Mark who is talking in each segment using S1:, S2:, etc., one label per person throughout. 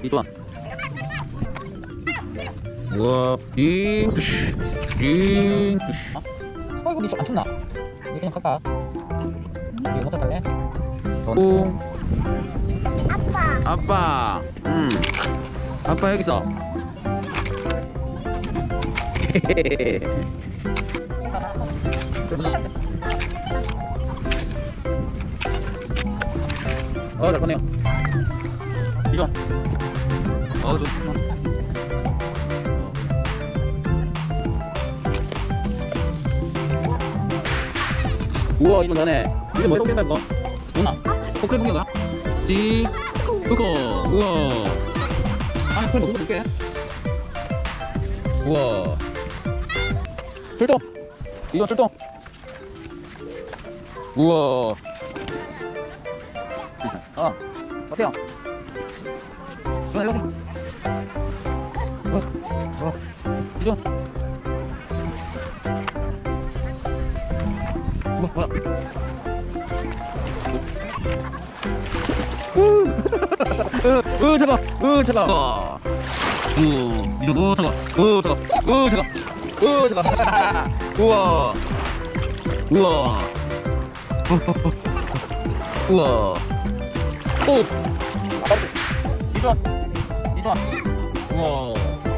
S1: 이도안. 우와, 잉투쉬, 잉투쉬. 이거 니 안 춥나? 니 그냥 갈까? 이거 모터 탈래? 손. 아빠. 아빠 여기 있어. 잘 보네요. 이거. 좋아. 우와, 이거 나네. 이거 뭐야? 이거 뭐? 뭐나? 포크레 공격아? 지. 그거. 우와. 아니, 그걸 먹어도 될게. 우와. 출동. 이거 출동. 우와. 오세요. 일로 오세요. 이리 와. 뭐야. 잠깐. 이거 잠깐. 우와. 오. 이좋아. 우와.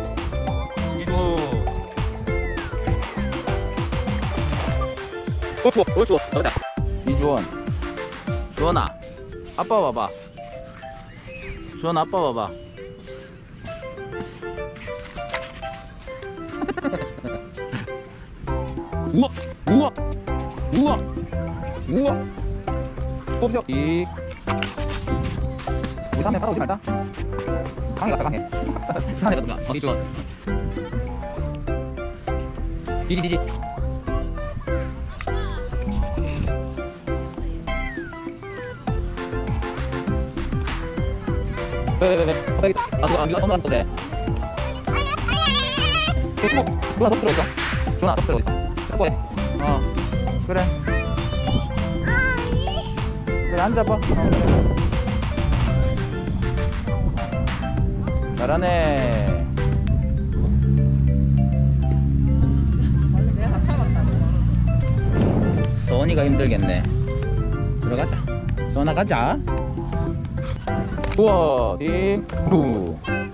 S1: 추워. 나가자. 이주원. 주원아. 아빠 봐봐. 주원 아빠 봐봐. 우와. 뽑으세요. 우리 다음에 바로 오지 말자. 강해 갔어, 강해. 산에 가든가. 어디 주원. 지지. 왜? 네가 너무 안 써대. 누나 더 들어있어. 누나 더 들어있어. 그래. 그래, 앉아봐. 잘하네. 서원이가 힘들겠네. 들어가자. 서원아 가자. 우와, 띵, 후.